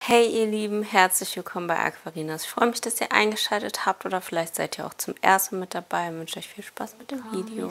Hey ihr Lieben, herzlich willkommen bei Aquarinas. Ich freue mich, dass ihr eingeschaltet habt oder vielleicht seid ihr auch zum ersten Mal mit dabei und wünsche euch viel Spaß mit dem Video.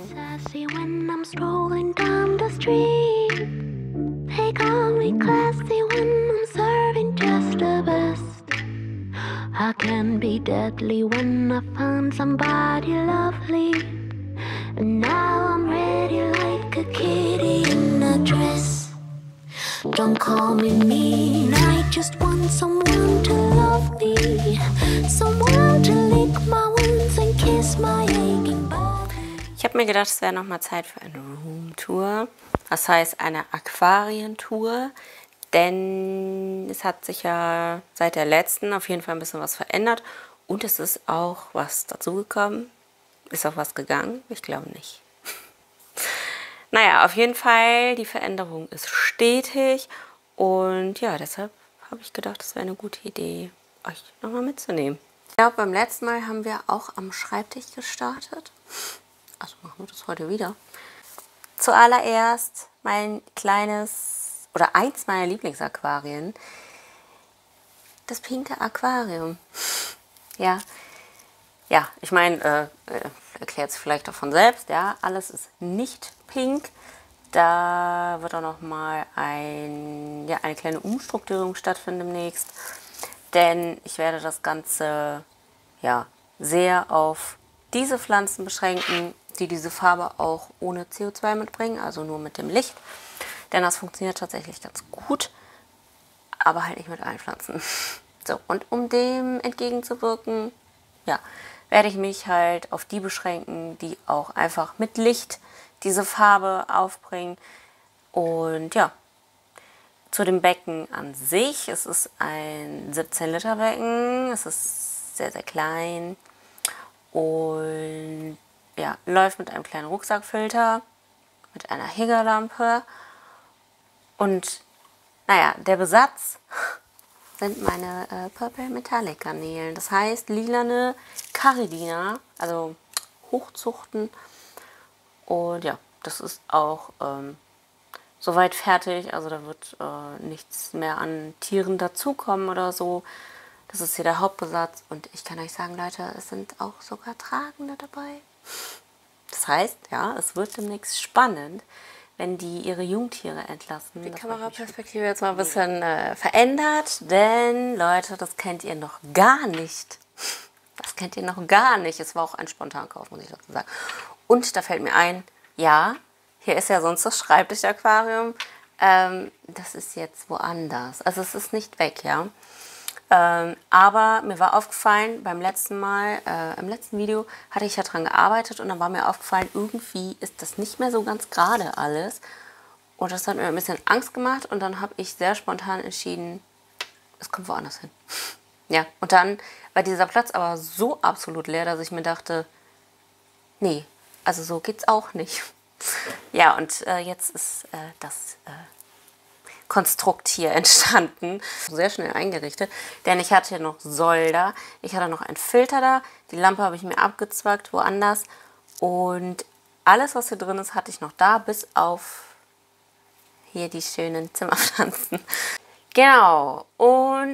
I can be deadly when I find somebody lovely. And now I'm ready like a kitty in a dress. Don't call me mean, I just want someone to love me. Someone to lick my wounds and kiss my aching body. Ich habe mir gedacht, es wäre nochmal Zeit für eine Roomtour. Das heißt eine Aquarientour. Denn es hat sich ja seit der letzten auf jeden Fall ein bisschen was verändert. Und es ist auch was dazugekommen. Ist auch was gegangen? Ich glaube nicht. Naja, auf jeden Fall, die Veränderung ist stetig. Und ja, deshalb habe ich gedacht, es wäre eine gute Idee, euch nochmal mitzunehmen. Ich glaube, beim letzten Mal haben wir auch am Schreibtisch gestartet. Also machen wir das heute wieder. Zuallererst mein kleines... oder eins meiner Lieblingsaquarien, das pinke Aquarium. Ja, ich meine, erklärt es vielleicht auch von selbst, ja, alles ist nicht pink. Da wird auch noch mal eine kleine Umstrukturierung stattfinden demnächst, denn ich werde das Ganze ja sehr auf diese Pflanzen beschränken, die diese Farbe auch ohne CO2 mitbringen, also nur mit dem Licht. Denn das funktioniert tatsächlich ganz gut, aber halt nicht mit allen Pflanzen. So, und um dem entgegenzuwirken, ja, werde ich mich halt auf die beschränken, die auch einfach mit Licht diese Farbe aufbringen. Und ja, zu dem Becken an sich, es ist ein 17 Liter Becken, es ist sehr, sehr klein und ja, läuft mit einem kleinen Rucksackfilter, mit einer Higgerlampe. Und naja, der Besatz sind meine Purple Metallic Garnelen. Das heißt lilane Caridina, also Hochzuchten. Und ja, das ist auch soweit fertig. Also da wird nichts mehr an Tieren dazukommen oder so. Das ist hier der Hauptbesatz. Und ich kann euch sagen, Leute, es sind auch sogar Tragende dabei. Das heißt, ja, es wird demnächst spannend, wenn die ihre Jungtiere entlassen. Die Kameraperspektive jetzt mal ein bisschen verändert, denn Leute, das kennt ihr noch gar nicht. Das kennt ihr noch gar nicht. Es war auch ein Spontankauf, muss ich dazu sagen. Und da fällt mir ein, ja, hier ist ja sonst das Schreibtisch-Aquarium. Das ist jetzt woanders. Also es ist nicht weg, ja. Aber mir war aufgefallen, beim letzten Mal, im letzten Video hatte ich ja dran gearbeitet und dann war mir aufgefallen, irgendwie ist das nicht mehr so ganz gerade alles. Und das hat mir ein bisschen Angst gemacht und dann habe ich sehr spontan entschieden, es kommt woanders hin. Ja, und dann war dieser Platz aber so absolut leer, dass ich mir dachte, nee, also so geht's auch nicht. Ja, und jetzt ist das... Konstrukt hier entstanden. Sehr schnell eingerichtet, denn ich hatte hier noch Solder, ich hatte noch einen Filter da, die Lampe habe ich mir abgezwackt woanders und alles, was hier drin ist, hatte ich noch da, bis auf hier die schönen Zimmerpflanzen. Genau, und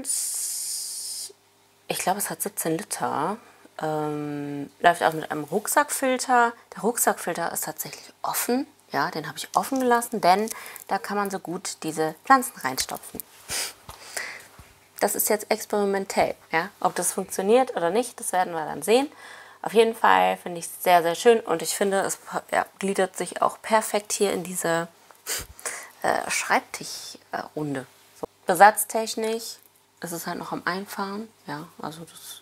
ich glaube, es hat 17 Liter. Läuft auch mit einem Rucksackfilter. Der Rucksackfilter ist tatsächlich offen. Ja, den habe ich offen gelassen, denn da kann man so gut diese Pflanzen reinstopfen. Das ist jetzt experimentell. Ja? Ob das funktioniert oder nicht, das werden wir dann sehen. Auf jeden Fall finde ich es sehr, sehr schön und ich finde, es gliedert sich auch perfekt hier in diese Schreibtischrunde. So. Besatztechnisch ist es halt noch am Einfahren. Ja, also das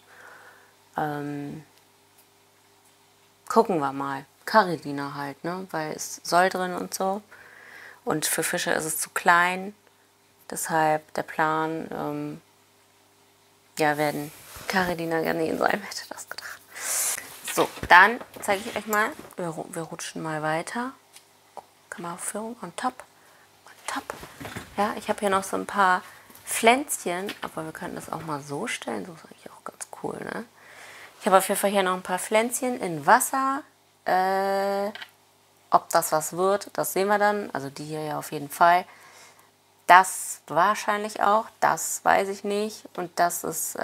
gucken wir mal. Caridina halt, ne? Weil es soll drin und so. Und für Fische ist es zu klein. Deshalb der Plan, ja, werden Caridina Garnelen sein. Wer hätte das gedacht? So, dann zeige ich euch mal. Wir rutschen mal weiter. Kameraführung on top. On top. Ja, ich habe hier noch so ein paar Pflänzchen. Aber wir könnten das auch mal so stellen. So ist eigentlich auch ganz cool, ne? Ich habe auf jeden Fall hier noch ein paar Pflänzchen in Wasser. Ob das was wird, das sehen wir dann. Also die hier ja auf jeden Fall. Das wahrscheinlich auch, das weiß ich nicht. Und das ist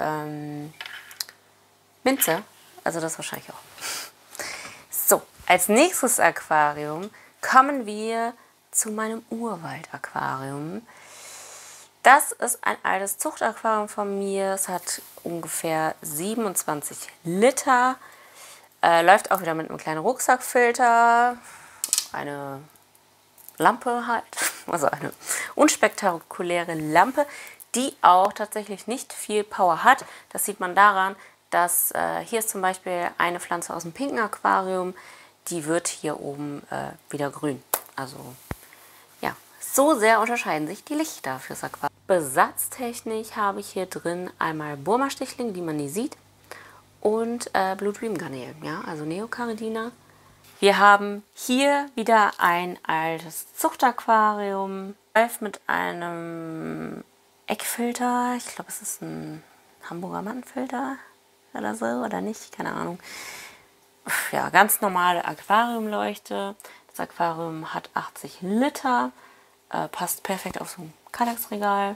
Minze, also das wahrscheinlich auch. So, als nächstes Aquarium kommen wir zu meinem Urwald-Aquarium. Das ist ein altes Zuchtaquarium von mir. Es hat ungefähr 27 Liter. Läuft auch wieder mit einem kleinen Rucksackfilter. Eine Lampe halt. Also eine unspektakuläre Lampe, die auch tatsächlich nicht viel Power hat. Das sieht man daran, dass hier ist zum Beispiel eine Pflanze aus dem pinken Aquarium. Die wird hier oben wieder grün. Also ja, so sehr unterscheiden sich die Lichter fürs Aquarium. Besatztechnisch habe ich hier drin einmal Burma-Stichling, die man nie sieht, und Blue Dream Garnelen, ja, also Neocaridina. Wir haben hier wieder ein altes Zuchtaquarium, läuft mit einem Eckfilter. Ich glaube, es ist ein Hamburger Mannfilter oder so, oder nicht, keine Ahnung. Ja, ganz normale Aquariumleuchte. Das Aquarium hat 80 Liter, passt perfekt auf so ein Kallax-Regal.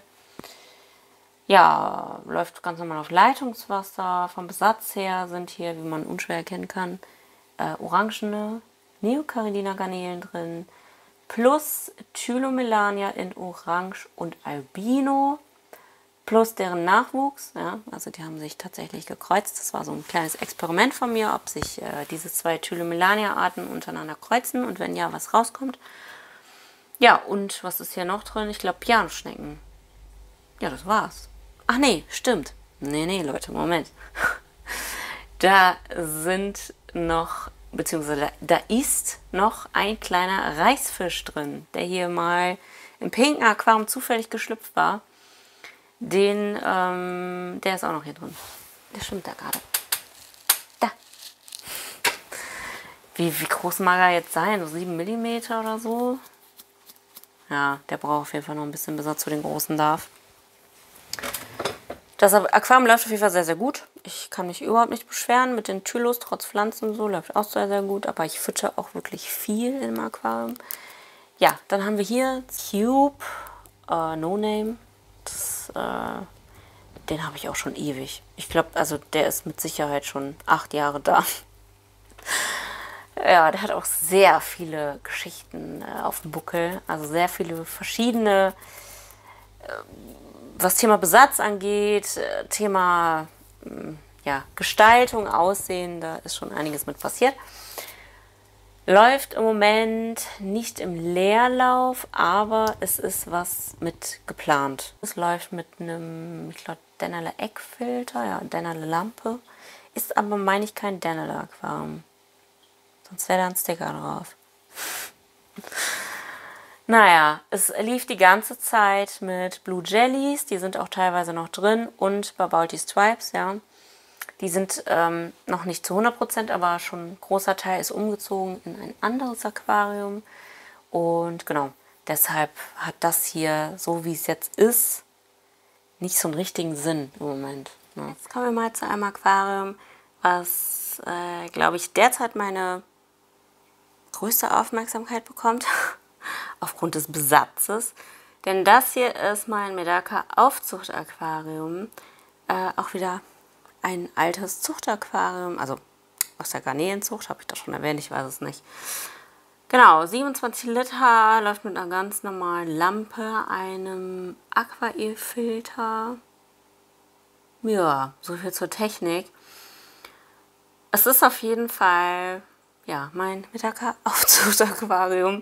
Ja, läuft ganz normal auf Leitungswasser. Vom Besatz her sind hier, wie man unschwer erkennen kann, orangene Neocaridina-Garnelen drin. Plus Tylomelania in Orange und Albino. Plus deren Nachwuchs. Ja, also die haben sich tatsächlich gekreuzt. Das war so ein kleines Experiment von mir, ob sich diese zwei Tylomelania-Arten untereinander kreuzen und wenn ja, was rauskommt. Ja, und was ist hier noch drin? Ich glaube, Pianoschnecken. Ja, das war's. Ach nee, stimmt. Nee, Leute, Moment. Da sind noch, beziehungsweise da ist noch ein kleiner Reißfisch drin, der hier mal im pinken Aquarium zufällig geschlüpft war. Der ist auch noch hier drin. Der schwimmt da gerade. Da. Wie groß mag er jetzt sein? So 7 mm oder so? Ja, der braucht auf jeden Fall noch ein bisschen, bis er zu den großen darf. Das Aquarium läuft auf jeden Fall sehr, sehr gut. Ich kann mich überhaupt nicht beschweren mit den Tylos, trotz Pflanzen und so, läuft auch sehr, sehr gut. Aber ich fütter auch wirklich viel im Aquarium. Ja, dann haben wir hier Cube No Name. Den habe ich auch schon ewig. Ich glaube, also der ist mit Sicherheit schon 8 Jahre da. Ja, der hat auch sehr viele Geschichten auf dem Buckel. Also sehr viele verschiedene, was Thema Besatz angeht, Thema ja, Gestaltung, Aussehen, da ist schon einiges mit passiert. Läuft im Moment nicht im Leerlauf, aber es ist was mit geplant. Es läuft mit einem, ich glaube, Dennerle Eckfilter, ja, Dennerle Lampe. Ist aber, meine ich, kein Dennerle Aquarium. Sonst wäre da ein Sticker drauf. Naja, es lief die ganze Zeit mit Blue Jellies, die sind auch teilweise noch drin, und Babalti Stripes, ja. Die sind noch nicht zu 100%, aber schon ein großer Teil ist umgezogen in ein anderes Aquarium. Und genau, deshalb hat das hier, so wie es jetzt ist, nicht so einen richtigen Sinn im Moment. Ne? Jetzt kommen wir mal zu einem Aquarium, was, glaube ich, derzeit meine größte Aufmerksamkeit bekommt, aufgrund des Besatzes. Denn das hier ist mein Medaka Aufzuchtaquarium, auch wieder ein altes Zuchtaquarium, also aus der Garnelenzucht, habe ich das schon erwähnt, ich weiß es nicht. Genau, 27 Liter, läuft mit einer ganz normalen Lampe, einem Aquael-Filter. Ja, so viel zur Technik. Es ist auf jeden Fall, ja, mein Medaka Aufzuchtaquarium.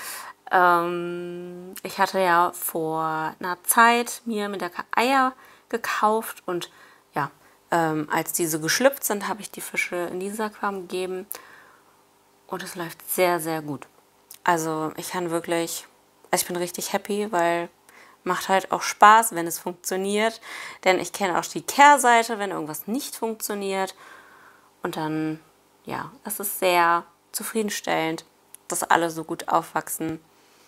Ich hatte ja vor einer Zeit mir Medaka Eier gekauft und ja, als diese geschlüpft sind, habe ich die Fische in dieses Aquarium gegeben und es läuft sehr, sehr gut. Also ich kann wirklich, also ich bin richtig happy, weil macht halt auch Spaß, wenn es funktioniert, denn ich kenne auch die Kehrseite, wenn irgendwas nicht funktioniert und dann, ja, es ist sehr zufriedenstellend, dass alle so gut aufwachsen.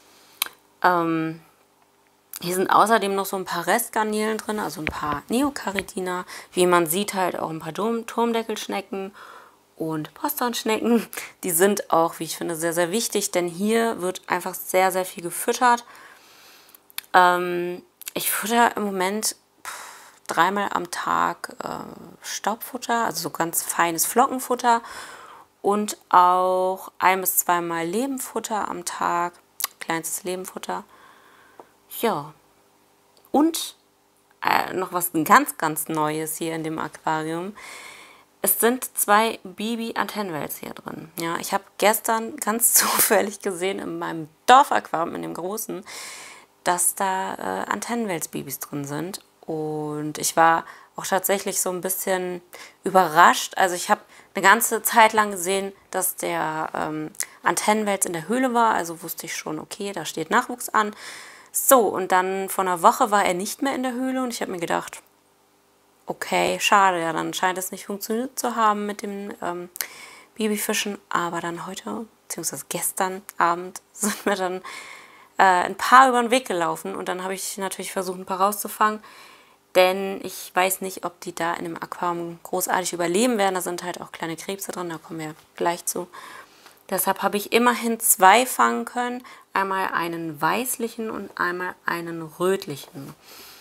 Hier sind außerdem noch so ein paar Restgarnelen drin, also ein paar Neocaridina. Wie man sieht, halt auch ein paar Turmdeckelschnecken und Postonschnecken. Die sind auch, wie ich finde, sehr, sehr wichtig, denn hier wird einfach sehr, sehr viel gefüttert. Ich futter im Moment dreimal am Tag Staubfutter, also so ganz feines Flockenfutter und auch 1- bis 2-mal Lebenfutter am Tag, kleinstes Lebenfutter. Ja, und noch was ganz, ganz Neues hier in dem Aquarium. Es sind 2 Bibi-Antennenwels hier drin. Ja, ich habe gestern ganz zufällig gesehen in meinem Dorfaquarium, in dem großen, dass da Antennenwels-Babys drin sind. Und ich war auch tatsächlich so ein bisschen überrascht. Also ich habe eine ganze Zeit lang gesehen, dass der Antennenwels in der Höhle war. Also wusste ich schon, okay, da steht Nachwuchs an. So, und dann vor einer Woche war er nicht mehr in der Höhle und ich habe mir gedacht, okay, schade, ja, dann scheint es nicht funktioniert zu haben mit den Babyfischen. Aber dann heute, beziehungsweise gestern Abend, sind mir dann ein paar über den Weg gelaufen. Und dann habe ich natürlich versucht, ein paar rauszufangen. Denn ich weiß nicht, ob die da in dem Aquarium großartig überleben werden. Da sind halt auch kleine Krebse drin, da kommen wir gleich zu. Deshalb habe ich immerhin 2 fangen können. Einmal einen weißlichen und einmal einen rötlichen.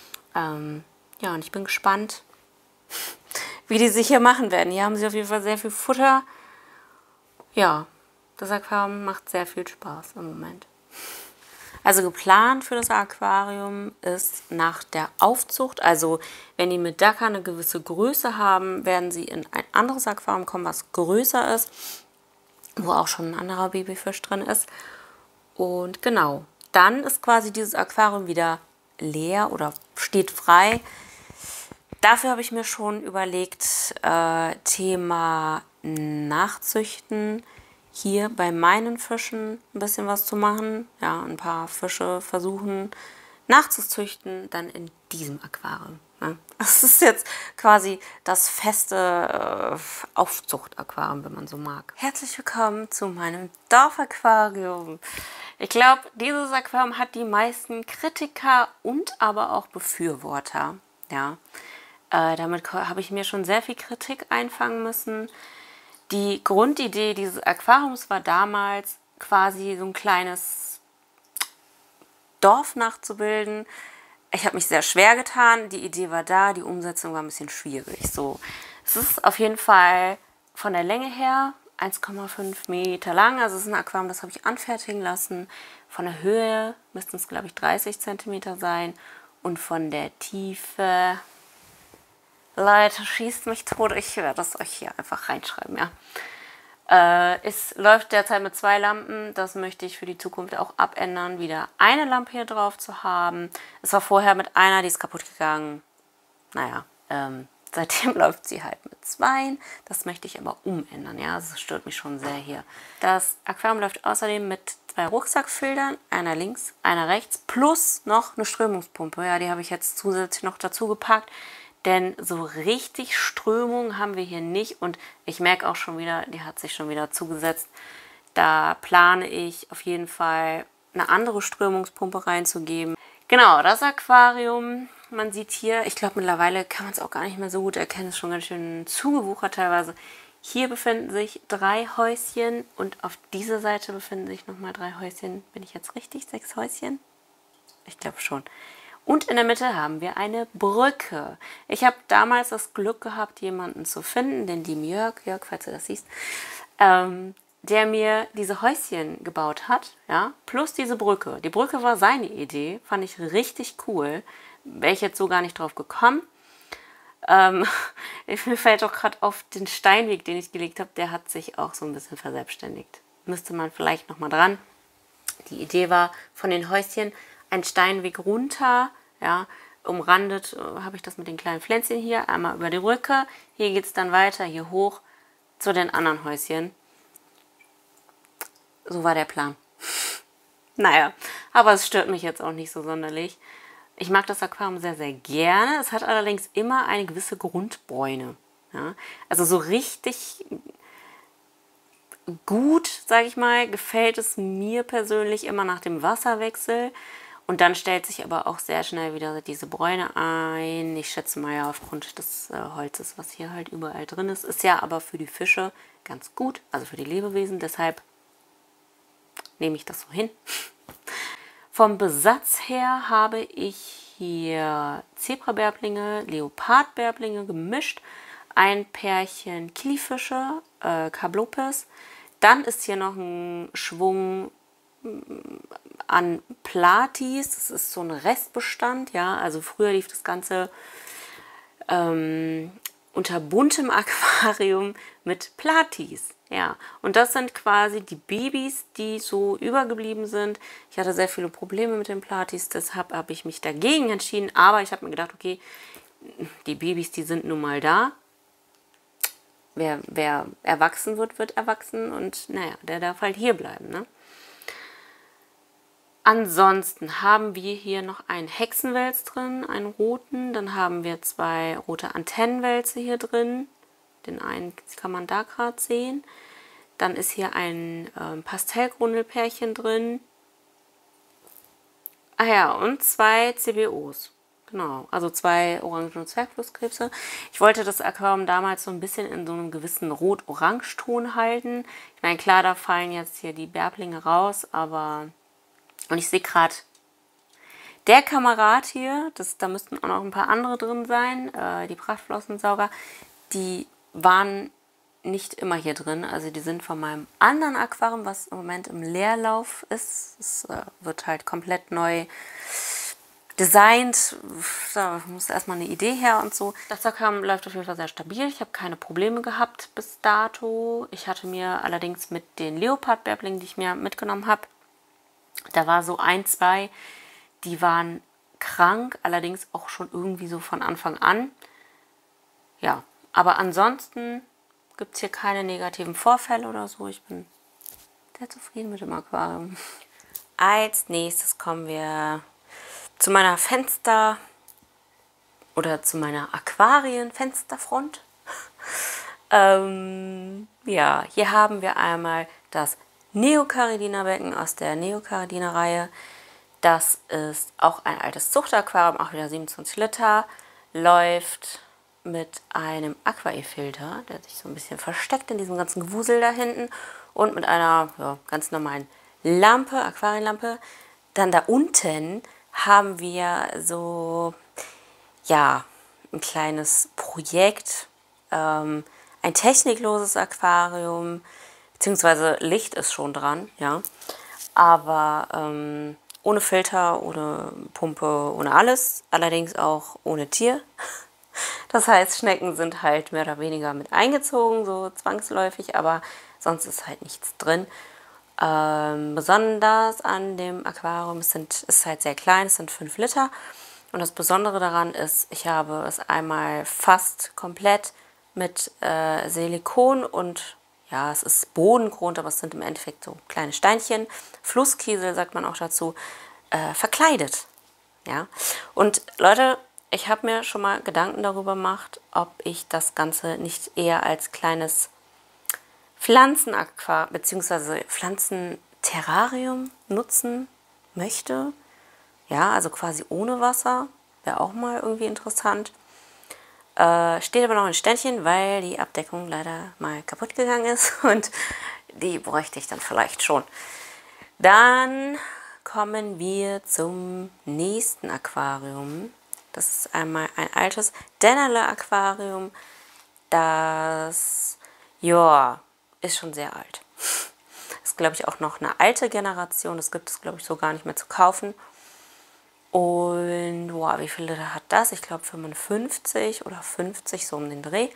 Ja, und ich bin gespannt, wie die sich hier machen werden. Hier haben sie auf jeden Fall sehr viel Futter. Ja, das Aquarium macht sehr viel Spaß im Moment. Also geplant für das Aquarium ist nach der Aufzucht, also wenn die mit Dackel eine gewisse Größe haben, werden sie in ein anderes Aquarium kommen, was größer ist, wo auch schon ein anderer Babyfisch drin ist. Und genau, dann ist quasi dieses Aquarium wieder leer oder steht frei. Dafür habe ich mir schon überlegt, Thema Nachzüchten, hier bei meinen Fischen ein bisschen was zu machen. Ja, ein paar Fische versuchen nachzuzüchten, dann in diesem Aquarium. Ne? Das ist jetzt quasi das feste Aufzuchtaquarium, wenn man so mag. Herzlich willkommen zu meinem Dorfaquarium. Ich glaube, dieses Aquarium hat die meisten Kritiker und aber auch Befürworter. Ja. Damit habe ich mir schon sehr viel Kritik einfangen müssen. Die Grundidee dieses Aquariums war damals quasi so ein kleines Dorf nachzubilden. Ich habe mich sehr schwer getan. Die Idee war da, die Umsetzung war ein bisschen schwierig. So, es ist auf jeden Fall von der Länge her 1,5 Meter lang. Also es ist ein Aquarium, das habe ich anfertigen lassen. Von der Höhe müssten es, glaube ich, 30 Zentimeter sein. Und von der Tiefe... Leute, schießt mich tot. Ich werde das euch hier einfach reinschreiben, ja. Es läuft derzeit mit 2 Lampen. Das möchte ich für die Zukunft auch abändern, wieder eine Lampe hier drauf zu haben. Es war vorher mit einer, die ist kaputt gegangen. Naja, seitdem läuft sie halt mit 2. Das möchte ich aber umändern, ja. Das stört mich schon sehr hier. Das Aquarium läuft außerdem mit 2 Rucksackfiltern, einer links, einer rechts, plus noch eine Strömungspumpe. Ja, die habe ich jetzt zusätzlich noch dazu gepackt. Denn so richtig Strömung haben wir hier nicht. Und ich merke auch schon wieder, die hat sich schon wieder zugesetzt. Da plane ich auf jeden Fall eine andere Strömungspumpe reinzugeben. Genau, das Aquarium, man sieht hier, ich glaube mittlerweile kann man es auch gar nicht mehr so gut erkennen, ist schon ganz schön zugewuchert teilweise. Hier befinden sich 3 Häuschen und auf dieser Seite befinden sich nochmal 3 Häuschen. Bin ich jetzt richtig? 6 Häuschen? Ich glaube schon. Und in der Mitte haben wir eine Brücke. Ich habe damals das Glück gehabt, jemanden zu finden, den lieben Jörg, falls du das siehst, der mir diese Häuschen gebaut hat, ja, plus diese Brücke. Die Brücke war seine Idee, fand ich richtig cool. Wäre ich jetzt so gar nicht drauf gekommen. Mir fällt auch gerade auf den Steinweg, den ich gelegt habe, der hat sich auch so ein bisschen verselbstständigt. Müsste man vielleicht nochmal dran. Die Idee war von den Häuschen ein Steinweg runter, ja, umrandet habe ich das mit den kleinen Pflänzchen hier, einmal über die Brücke. Hier geht es dann weiter, hier hoch zu den anderen Häuschen. So war der Plan. Naja, aber es stört mich jetzt auch nicht so sonderlich. Ich mag das Aquarium sehr, sehr gerne. Es hat allerdings immer eine gewisse Grundbräune. Ja? Also so richtig gut, sage ich mal, gefällt es mir persönlich immer nach dem Wasserwechsel. Und dann stellt sich aber auch sehr schnell wieder diese Bräune ein. Ich schätze mal ja aufgrund des Holzes, was hier halt überall drin ist. Ist ja aber für die Fische ganz gut, also für die Lebewesen. Deshalb nehme ich das so hin. Vom Besatz her habe ich hier Zebrabärblinge, Leopardbärblinge gemischt, ein Pärchen Kilifische, Kablopes. Dann ist hier noch ein Schwung an Platis. Das ist so ein Restbestand, ja. Also früher lief das Ganze unter buntem Aquarium mit Platis. Ja, und das sind quasi die Babys, die so übergeblieben sind. Ich hatte sehr viele Probleme mit den Platis, deshalb habe ich mich dagegen entschieden. Aber ich habe mir gedacht, okay, die Babys, die sind nun mal da. Wer erwachsen wird, wird erwachsen. Und naja, der darf halt hier bleiben, ne? Ansonsten haben wir hier noch einen Hexenwels drin, einen roten. Dann haben wir 2 rote Antennenwälze hier drin. Den einen kann man da gerade sehen. Dann ist hier ein Pastellgrundelpärchen drin. Ah ja, und 2 CBOs. Genau, also 2 orangene Zwergflusskrebse. Ich wollte das Aquarium damals so ein bisschen in so einem gewissen Rot-Orange-Ton halten. Ich meine, klar, da fallen jetzt hier die Bärblinge raus, aber... Und ich sehe gerade, der Kamerad hier, da müssten auch noch ein paar andere drin sein, die Prachtflossensauger, die waren nicht immer hier drin. Also die sind von meinem anderen Aquarium, was im Moment im Leerlauf ist. Es wird halt komplett neu designt. Da muss erstmal eine Idee her und so. Das Aquarium läuft auf jeden Fall sehr stabil. Ich habe keine Probleme gehabt bis dato. Ich hatte mir allerdings mit den Leopardbärblingen, die ich mir mitgenommen habe, da war so 1, 2, die waren krank, allerdings auch schon irgendwie so von Anfang an. Ja, aber ansonsten gibt es hier keine negativen Vorfälle oder so. Ich bin sehr zufrieden mit dem Aquarium. Als nächstes kommen wir zu meiner zu meiner Aquarienfensterfront. Ja, hier haben wir einmal das Neocaridina-Becken aus der Neocaridina-Reihe. Das ist auch ein altes Zuchtaquarium, auch wieder 27 Liter. Läuft mit einem Aqua-E-Filter, der sich so ein bisschen versteckt in diesem ganzen Gewusel da hinten. Und mit einer ganz normalen Lampe, Aquarienlampe. Dann da unten haben wir so, ja, ein kleines Projekt. Ein technikloses Aquarium. Beziehungsweise Licht ist schon dran, ja. Aber ohne Filter, ohne Pumpe, ohne alles. Allerdings auch ohne Tier. Das heißt, Schnecken sind halt mehr oder weniger mit eingezogen, so zwangsläufig. Aber sonst ist halt nichts drin. Besonders an dem Aquarium ist halt sehr klein, es sind 5 Liter. Und das Besondere daran ist, ich habe es einmal fast komplett mit Silikon und... Ja, es ist Bodengrund, aber es sind im Endeffekt so kleine Steinchen. Flusskiesel sagt man auch dazu. Verkleidet. Ja. Und Leute, ich habe mir schon mal Gedanken darüber gemacht, ob ich das Ganze nicht eher als kleines Pflanzenaquarium bzw. Pflanzenterrarium nutzen möchte. Ja, also quasi ohne Wasser. Wäre auch mal irgendwie interessant. Steht aber noch ein Ständchen, weil die Abdeckung leider mal kaputt gegangen ist und die bräuchte ich dann vielleicht schon. Dann kommen wir zum nächsten Aquarium. Das ist einmal ein altes Dennerle-Aquarium. Das, ja, ist schon sehr alt. Ist, glaube ich, auch noch eine alte Generation. Das gibt es, glaube ich, so gar nicht mehr zu kaufen. Und wow, wie viele Liter hat das? Ich glaube 55 oder 50, so um den Dreh.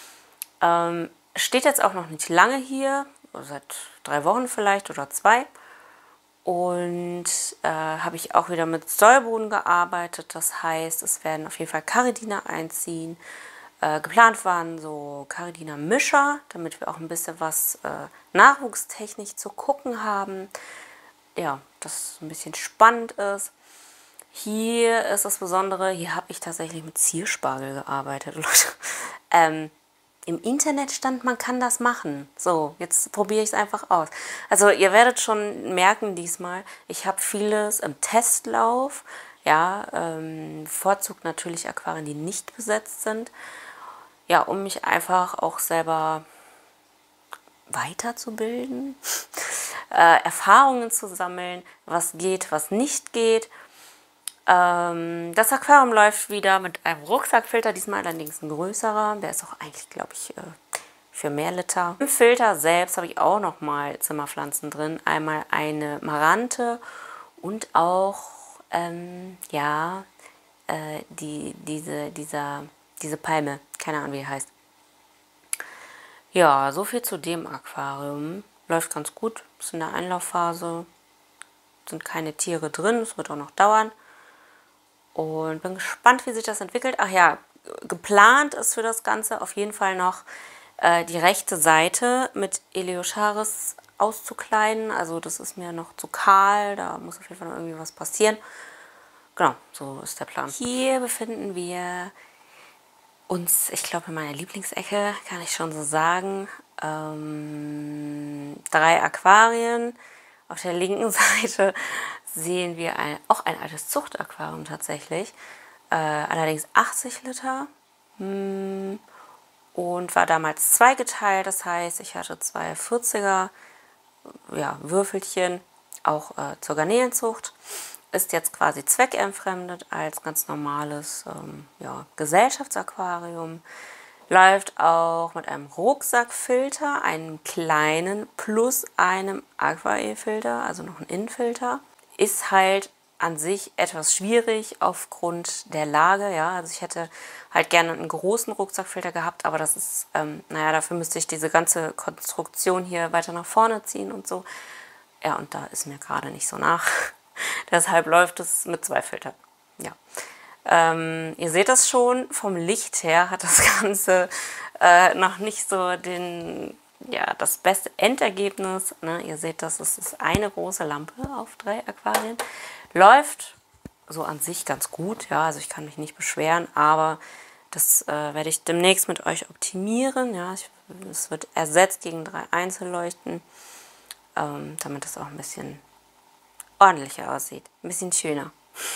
Steht jetzt auch noch nicht lange hier, seit 3 Wochen vielleicht oder 2. Und habe ich auch wieder mit Sollboden gearbeitet. Das heißt, es werden auf jeden Fall Caridina einziehen. Geplant waren so Caridina-Mischer, damit wir auch ein bisschen was nachwuchstechnisch zu gucken haben. Ja, das ein bisschen spannend ist. Hier ist das Besondere, hier habe ich tatsächlich mit Zierspargel gearbeitet, Leute. Im Internet stand, man kann das machen. So, jetzt probiere ich es einfach aus. Also ihr werdet schon merken diesmal, ich habe vieles im Testlauf. Ja, bevorzugt natürlich Aquarien, die nicht besetzt sind. Ja, um mich einfach auch selber weiterzubilden. Erfahrungen zu sammeln, was geht, was nicht geht. Das Aquarium läuft wieder mit einem Rucksackfilter, diesmal allerdings ein größerer. Der ist auch eigentlich, glaube ich, für mehr Liter. Im Filter selbst habe ich auch nochmal Zimmerpflanzen drin. Einmal eine Marante und auch, ja, diese Palme. Keine Ahnung, wie die heißt. Ja, so viel zu dem Aquarium. Läuft ganz gut. Ist in der Einlaufphase. Sind keine Tiere drin. Es wird auch noch dauern. Und bin gespannt, wie sich das entwickelt. Ach ja, geplant ist für das Ganze auf jeden Fall noch die rechte Seite mit Eleocharis auszukleiden. Also das ist mir noch zu kahl. Da muss auf jeden Fall noch irgendwie was passieren. Genau, so ist der Plan. Hier befinden wir uns, ich glaube, in meiner Lieblingsecke, kann ich schon so sagen. 3 Aquarien. Auf der linken Seite sehen wir auch ein altes Zuchtaquarium tatsächlich. Allerdings 80 Liter. Und war damals zweigeteilt. Das heißt, ich hatte 2 40er Würfelchen, auch zur Garnelenzucht. Ist jetzt quasi zweckentfremdet als ganz normales Gesellschaftsaquarium. Läuft auch mit einem Rucksackfilter, einem kleinen, plus einem Aquae-Filter, also noch ein Innenfilter. Ist halt an sich etwas schwierig aufgrund der Lage, ja. Also ich hätte halt gerne einen großen Rucksackfilter gehabt, aber das ist, dafür müsste ich diese ganze Konstruktion hier weiter nach vorne ziehen und so. Ja, und da ist mir gerade nicht so nach. Deshalb läuft es mit 2 Filtern, ja. Ihr seht das schon, vom Licht her hat das Ganze noch nicht so das beste Endergebnis. Ne? Ihr seht, das ist eine große Lampe auf 3 Aquarien. Läuft so an sich ganz gut, ja, also ich kann mich nicht beschweren, aber das werde ich demnächst mit euch optimieren. Ja? Es wird ersetzt gegen 3 Einzelleuchten, damit es auch ein bisschen ordentlicher aussieht, ein bisschen schöner.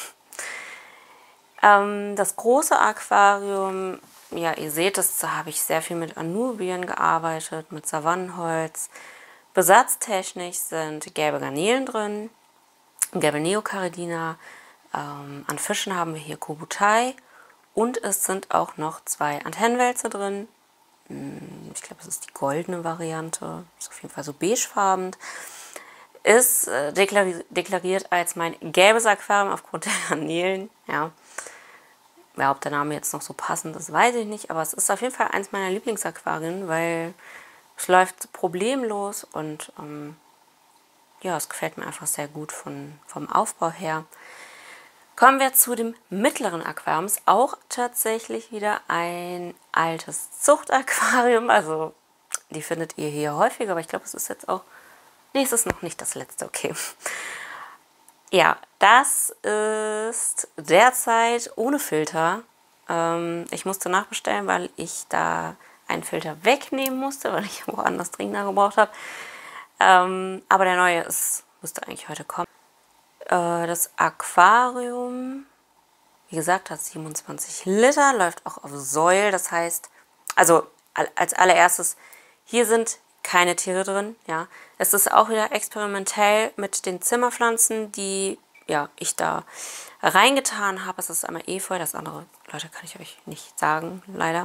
Das große Aquarium, ja, ihr seht es, da habe ich sehr viel mit Anubien gearbeitet, mit Savannenholz. Besatztechnisch sind gelbe Garnelen drin, gelbe Neocaridina. An Fischen haben wir hier Kobutai und es sind auch noch 2 Antennenwälze drin. Ich glaube, das ist die goldene Variante, ist auf jeden Fall so beigefarben. Ist deklariert als mein gelbes Aquarium aufgrund der Garnelen, ja. Ja, ob der Name jetzt noch so passend ist, weiß ich nicht. Aber es ist auf jeden Fall eins meiner Lieblingsaquarien, weil es läuft problemlos und es gefällt mir einfach sehr gut vom Aufbau her. Kommen wir zu dem mittleren Aquarium. Ist auch tatsächlich wieder ein altes Zuchtaquarium. Also die findet ihr hier häufiger, aber ich glaube, es ist jetzt auch... Nee, es ist noch nicht das letzte, okay. Ja, das ist derzeit ohne Filter. Ich musste nachbestellen, weil ich da einen Filter wegnehmen musste, weil ich woanders dringender gebraucht habe. Aber der neue müsste eigentlich heute kommen. Das Aquarium, wie gesagt, hat 27 Liter, läuft auch auf Säul. Das heißt, also als allererstes, hier sind keine Tiere drin, ja. Es ist auch wieder experimentell mit den Zimmerpflanzen, die ich da reingetan habe. Es ist einmal Efeu, das andere, Leute, kann ich euch nicht sagen, leider.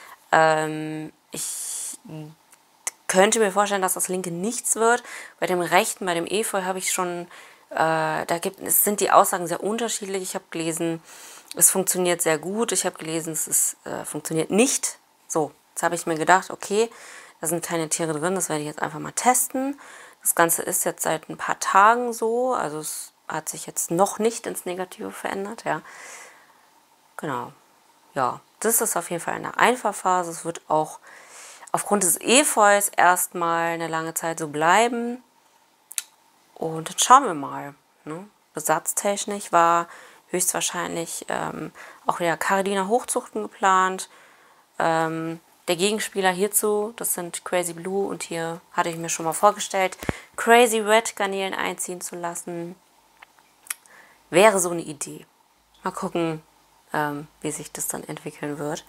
Ich könnte mir vorstellen, dass das linke nichts wird. Bei dem rechten, bei dem Efeu habe ich schon, sind die Aussagen sehr unterschiedlich. Ich habe gelesen, es funktioniert sehr gut. Ich habe gelesen, es funktioniert nicht. So, jetzt habe ich mir gedacht, okay, da sind keine Tiere drin, das werde ich jetzt einfach mal testen. Das Ganze ist jetzt seit ein paar Tagen so, also es hat sich jetzt noch nicht ins Negative verändert, ja. Genau, ja, das ist auf jeden Fall in der Einfahrphase. Es wird auch aufgrund des Efeus erstmal eine lange Zeit so bleiben. Und dann schauen wir mal. Ne? Besatztechnisch war höchstwahrscheinlich auch wieder Caridina Hochzuchten geplant. Der Gegenspieler hierzu, das sind Crazy Blue und hier hatte ich mir schon mal vorgestellt, Crazy Red Garnelen einziehen zu lassen. Wäre so eine Idee. Mal gucken, wie sich das dann entwickeln wird.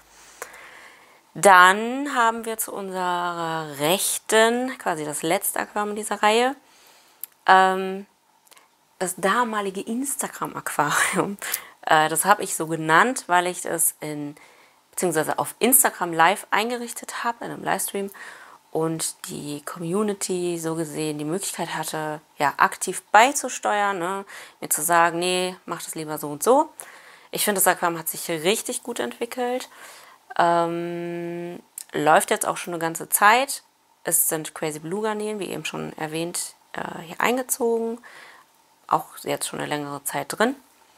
Dann haben wir zu unserer rechten, quasi das letzte Aquarium dieser Reihe, Das damalige Instagram-Aquarium. Das habe ich so genannt, weil ich es beziehungsweise auf Instagram live eingerichtet habe, in einem Livestream. Und die Community so gesehen die Möglichkeit hatte, ja, aktiv beizusteuern, ne? Mir zu sagen, nee, mach das lieber so und so. Ich finde, das Aquarium hat sich richtig gut entwickelt. Läuft jetzt auch schon eine ganze Zeit. Es sind Crazy Blue Garnelen, wie eben schon erwähnt, hier eingezogen. Auch jetzt schon eine längere Zeit drin.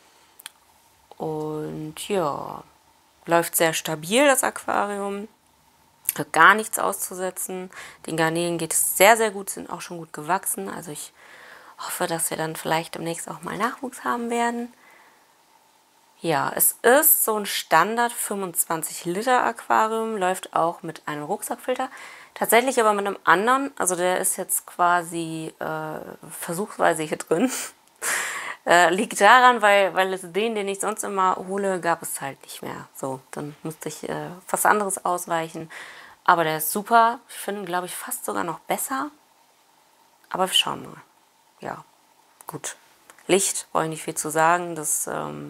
Und ja, läuft sehr stabil, das Aquarium. Hat gar nichts auszusetzen. Den Garnelen geht es sehr, sehr gut, sind auch schon gut gewachsen. Also ich hoffe, dass wir dann vielleicht demnächst auch mal Nachwuchs haben werden. Ja, es ist so ein Standard 25 Liter Aquarium, läuft auch mit einem Rucksackfilter. Tatsächlich aber mit einem anderen, also der ist jetzt quasi versuchsweise hier drin. Liegt daran, weil es den ich sonst immer hole, gab es halt nicht mehr. So, dann musste ich was anderes ausweichen. Aber der ist super. Ich finde ihn, glaube ich, fast sogar noch besser. Aber wir schauen mal. Ja, gut. Licht, brauche ich nicht viel zu sagen. Das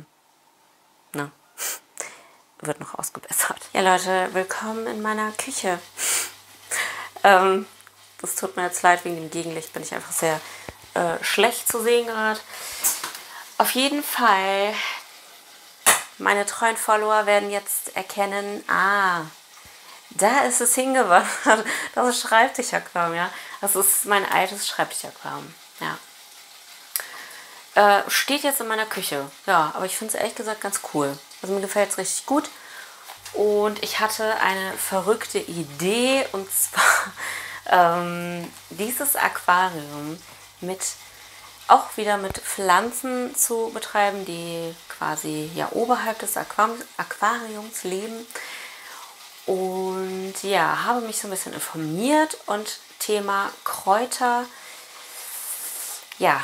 wird noch ausgebessert. Ja, Leute, willkommen in meiner Küche. Das tut mir jetzt leid, wegen dem Gegenlicht bin ich einfach sehr schlecht zu sehen gerade. Auf jeden Fall, meine treuen Follower werden jetzt erkennen, da ist es hingewandert. Das ist Schreibtischaquarium, ja. Das ist mein altes Schreibtischaquarium, ja. Steht jetzt in meiner Küche, ja, aber ich finde es ehrlich gesagt ganz cool. Also mir gefällt es richtig gut. Und ich hatte eine verrückte Idee, und zwar dieses Aquarium auch wieder mit Pflanzen zu betreiben, die quasi ja oberhalb des Aquariums leben. Und ja, habe mich so ein bisschen informiert und Thema Kräuter, ja,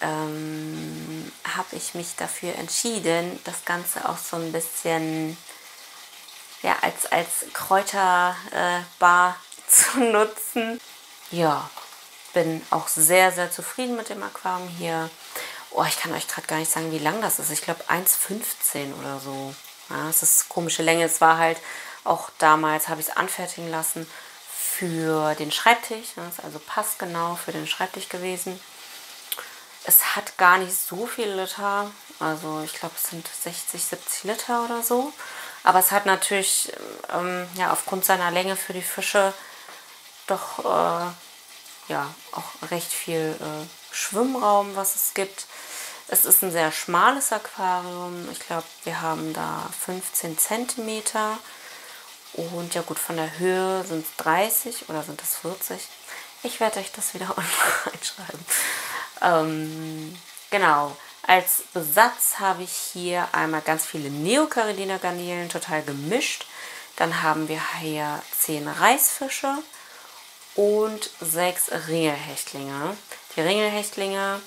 habe ich mich dafür entschieden, das Ganze auch so ein bisschen ja, als Kräuterbar zu nutzen. Ja, bin auch sehr, sehr zufrieden mit dem Aquarium hier. Oh, ich kann euch gerade gar nicht sagen, wie lang das ist. Ich glaube 1,15 oder so. Ja, es ist komische Länge. Es war halt auch damals, habe ich es anfertigen lassen für den Schreibtisch. Das ist also passgenau für den Schreibtisch gewesen. Es hat gar nicht so viel Liter. Also ich glaube, es sind 60, 70 Liter oder so. Aber es hat natürlich ja, aufgrund seiner Länge für die Fische doch ja, auch recht viel Schwimmraum, was es gibt. Es ist ein sehr schmales Aquarium. Ich glaube, wir haben da 15 Zentimeter. Und ja gut, von der Höhe sind es 30 oder sind es 40. Ich werde euch das wieder unten reinschreiben. Genau. Als Besatz habe ich hier einmal ganz viele Neocaridina Garnelen, total gemischt. Dann haben wir hier 10 Reisfische und 6 Ringelhechtlinge. Die Ringelhechtlinge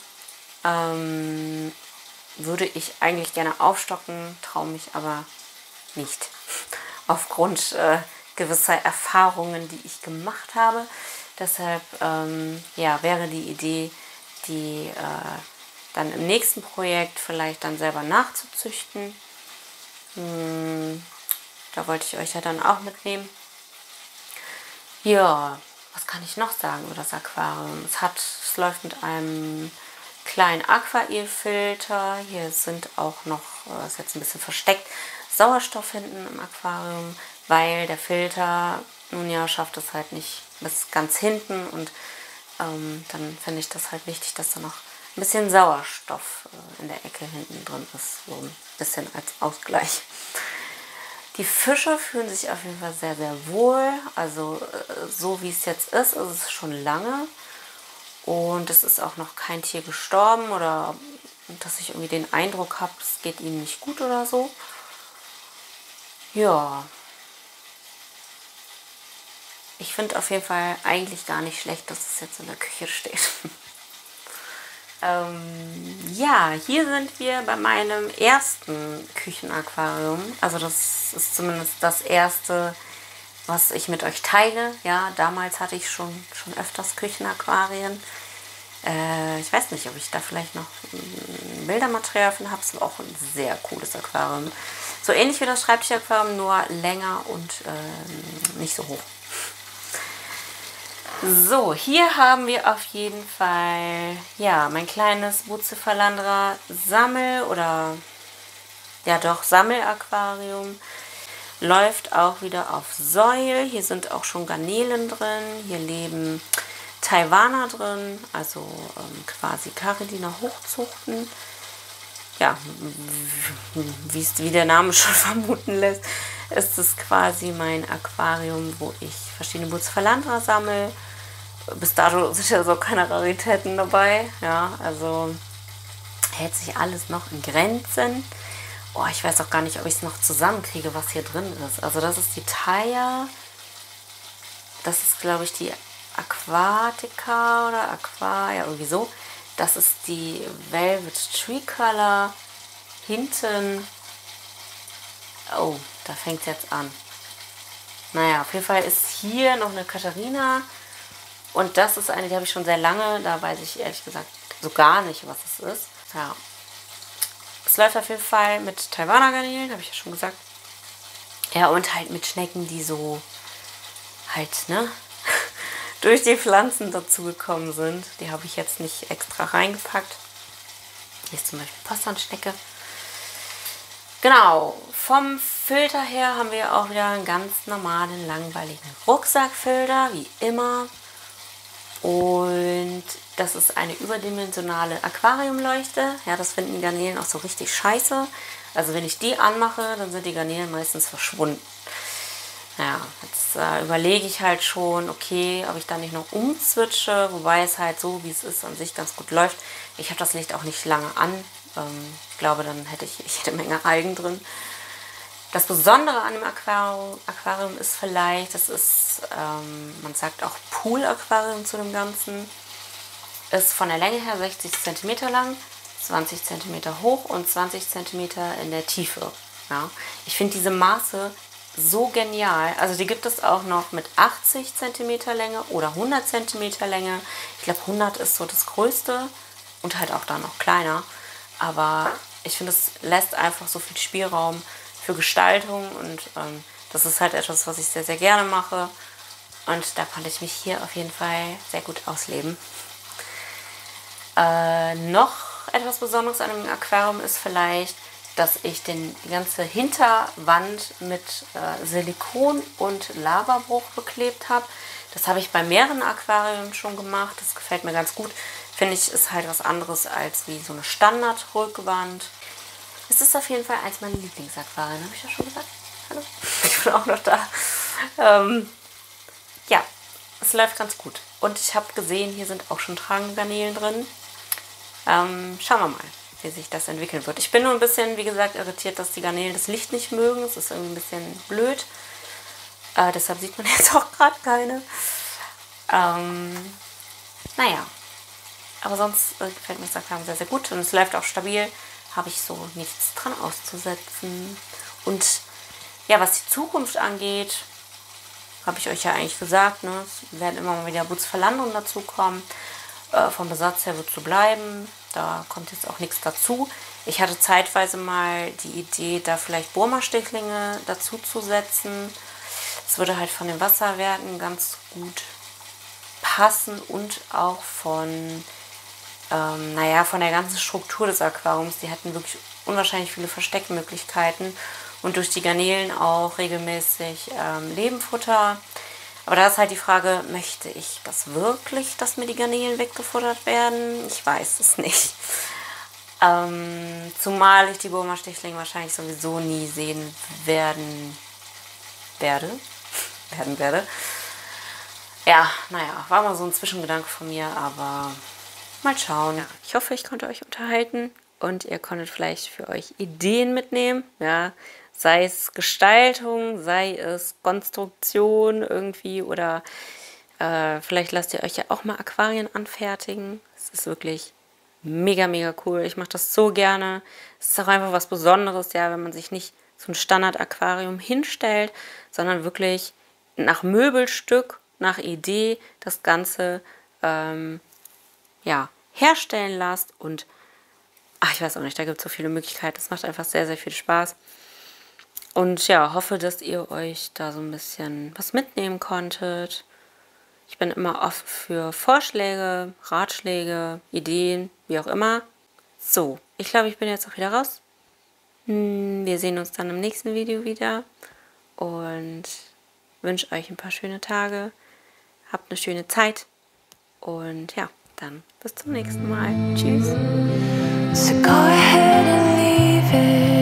würde ich eigentlich gerne aufstocken, traue mich aber nicht. Aufgrund gewisser Erfahrungen, die ich gemacht habe. Deshalb ja, wäre die Idee, die dann im nächsten Projekt vielleicht dann selber nachzuzüchten. Da wollte ich euch ja dann auch mitnehmen. Ja, was kann ich noch sagen über das Aquarium? Es läuft mit einem kleinen Aquail-Filter. Hier sind auch noch, ist jetzt ein bisschen versteckt, Sauerstoff hinten im Aquarium, weil der Filter, nun ja, schafft es halt nicht bis ganz hinten. Und dann finde ich das halt wichtig, dass da noch ein bisschen Sauerstoff in der Ecke hinten drin ist. So ein bisschen als Ausgleich. Die Fische fühlen sich auf jeden Fall sehr, sehr wohl. Also so wie es jetzt ist es schon lange. Und es ist auch noch kein Tier gestorben oder dass ich irgendwie den Eindruck habe, es geht ihnen nicht gut oder so. Ja. Ich finde auf jeden Fall eigentlich gar nicht schlecht, dass es jetzt in der Küche steht. Ja, hier sind wir bei meinem ersten Küchenaquarium. Also das ist zumindest das erste, was ich mit euch teile. Ja, damals hatte ich schon öfters Küchenaquarien. Ich weiß nicht, ob ich da vielleicht noch Bildermaterial von habe. Es war auch ein sehr cooles Aquarium. So ähnlich wie das Schreibtisch-Aquarium, nur länger und nicht so hoch. So, hier haben wir auf jeden Fall, ja, mein kleines Bucephalandra Sammelaquarium. Läuft auch wieder auf Säul. Hier sind auch schon Garnelen drin. Hier leben Taiwaner drin, also quasi Caridina Hochzuchten. Ja, wie der Name schon vermuten lässt, ist es quasi mein Aquarium, wo ich verschiedene Bucephalandra sammle. Bis dato sind ja so keine Raritäten dabei. Ja, also hält sich alles noch in Grenzen. Oh, ich weiß auch gar nicht, ob ich es noch zusammenkriege, was hier drin ist. Also das ist die Taya. Das ist, glaube ich, die Aquatica oder ja, irgendwie so. Das ist die Velvet Tricolor. Hinten, oh, da fängt es jetzt an. Naja, auf jeden Fall ist hier noch eine Katharina. Und das ist eine, die habe ich schon sehr lange. Da weiß ich ehrlich gesagt so gar nicht, was es ist. Ja. Es läuft auf jeden Fall mit Taiwaner Garnelen, habe ich ja schon gesagt. Ja, und halt mit Schnecken, die so halt, ne, durch die Pflanzen dazugekommen sind. Die habe ich jetzt nicht extra reingepackt. Hier ist zum Beispiel Posternschnecke. Genau, vom Filter her haben wir auch wieder einen ganz normalen, langweiligen Rucksackfilter, wie immer. Und das ist eine überdimensionale Aquariumleuchte. Ja, das finden Garnelen auch so richtig scheiße. Also wenn ich die anmache, dann sind die Garnelen meistens verschwunden. Ja, jetzt überlege ich halt schon, okay, ob ich da nicht noch umswitche, wobei es halt so, wie es ist, an sich ganz gut läuft. Ich habe das Licht auch nicht lange an. Ich glaube, dann hätte ich jede Menge Algen drin. Das Besondere an dem Aquarium ist vielleicht, das ist, man sagt auch Pool-Aquarium zu dem Ganzen, ist von der Länge her 60 cm lang, 20 cm hoch und 20 cm in der Tiefe. Ja. Ich finde diese Maße so genial. Also die gibt es auch noch mit 80 cm Länge oder 100 cm Länge. Ich glaube 100 ist so das Größte und halt auch da noch kleiner. Aber ich finde, es lässt einfach so viel Spielraum für Gestaltung und das ist halt etwas, was ich sehr, sehr gerne mache. Und da konnte ich mich hier auf jeden Fall sehr gut ausleben. Noch etwas Besonderes an dem Aquarium ist vielleicht, dass ich die ganze Hinterwand mit Silikon und Lavabruch beklebt habe. Das habe ich bei mehreren Aquarien schon gemacht. Das gefällt mir ganz gut. Finde ich, ist halt was anderes als wie so eine Standardrückwand. Es ist auf jeden Fall eins meiner Lieblingsaquarien. Habe ich ja schon gesagt? Hallo? Ich bin auch noch da. Ja, es läuft ganz gut. Und ich habe gesehen, hier sind auch schon tragende Garnelen drin. Schauen wir mal, wie sich das entwickeln wird. Ich bin nur ein bisschen, wie gesagt, irritiert, dass die Garnelen das Licht nicht mögen. Es ist irgendwie ein bisschen blöd. Deshalb sieht man jetzt auch gerade keine. Naja, aber sonst gefällt mir das Aquarium sehr, sehr gut. Und es läuft auch stabil. Habe ich so nichts dran auszusetzen. Und ja, was die Zukunft angeht, habe ich euch ja eigentlich gesagt, ne, es werden immer mal wieder Bucephalandra dazukommen. Vom Besatz her wird es so bleiben. Da kommt jetzt auch nichts dazu. Ich hatte zeitweise mal die Idee, da vielleicht Burma-Stichlinge dazu zu setzen. Es würde halt von den Wasserwerten ganz gut passen und auch von von der ganzen Struktur des Aquariums. Die hatten wirklich unwahrscheinlich viele Versteckmöglichkeiten und durch die Garnelen auch regelmäßig Lebenfutter. Aber da ist halt die Frage, möchte ich das wirklich, dass mir die Garnelen weggefuttert werden? Ich weiß es nicht. Zumal ich die Burma-Stichlinge wahrscheinlich sowieso nie sehen werde. Ja, naja, war mal so ein Zwischengedanke von mir, aber mal schauen. Ja, ich hoffe, ich konnte euch unterhalten und ihr konntet vielleicht für euch Ideen mitnehmen. Ja, sei es Gestaltung, sei es Konstruktion irgendwie oder vielleicht lasst ihr euch ja auch mal Aquarien anfertigen. Es ist wirklich mega, mega cool. Ich mache das so gerne. Es ist auch einfach was Besonderes, ja, wenn man sich nicht so ein Standard-Aquarium hinstellt, sondern wirklich nach Möbelstück, nach Idee das Ganze ja, herstellen lasst. Und ich weiß auch nicht, da gibt es so viele Möglichkeiten. Es macht einfach sehr, sehr viel Spaß. Und ja, hoffe, dass ihr euch da so ein bisschen was mitnehmen konntet. Ich bin immer offen für Vorschläge, Ratschläge, Ideen, wie auch immer. So, ich glaube, ich bin jetzt auch wieder raus. Wir sehen uns dann im nächsten Video wieder und wünsche euch ein paar schöne Tage. Habt eine schöne Zeit und ja, dann bis zum nächsten Mal. Tschüss. So go ahead and leave it.